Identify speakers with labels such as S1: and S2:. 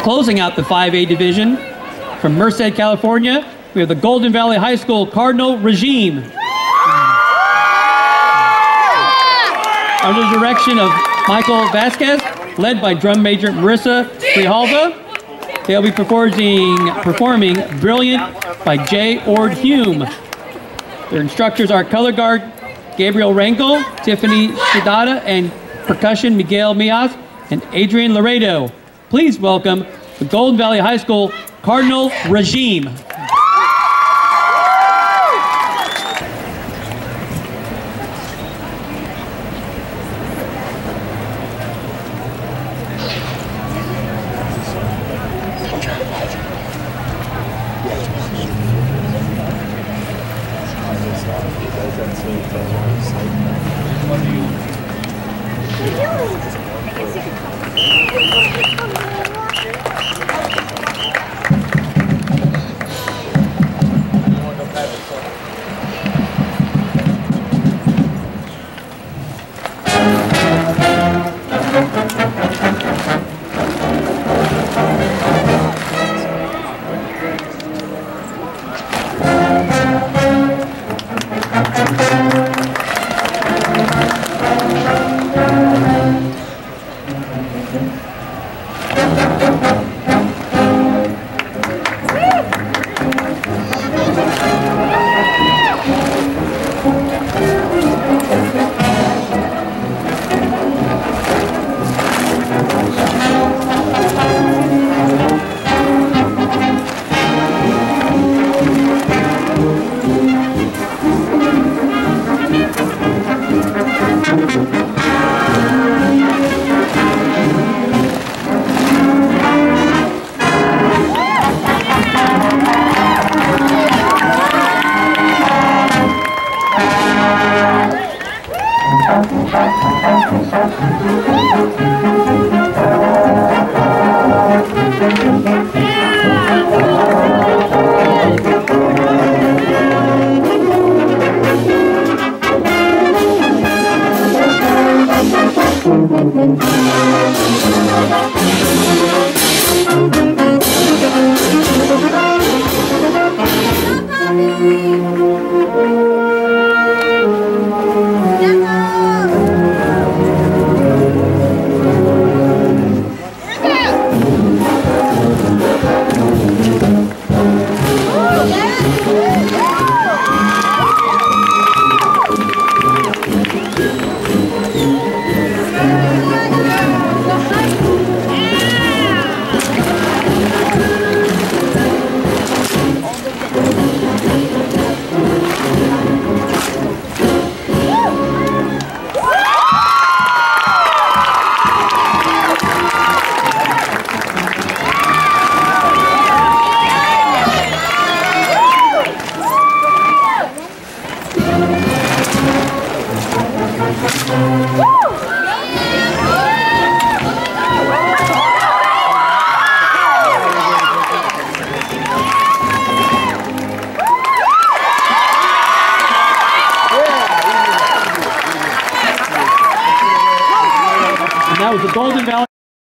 S1: Closing out the 5A division from Merced, California, we have the Golden Valley High School Cardinal Regime. Under the direction of Michael Vasquez, led by drum major Marissa Grijalva, they'll be performing Brilliant by James Ord Hume. Their instructors are color guard Gabriel Rangel, Tiffany Shidada, and percussion Miguel Mias and Adrian Laredo. Please welcome the Golden Valley High School Cardinal Regime. That was the Golden Valley.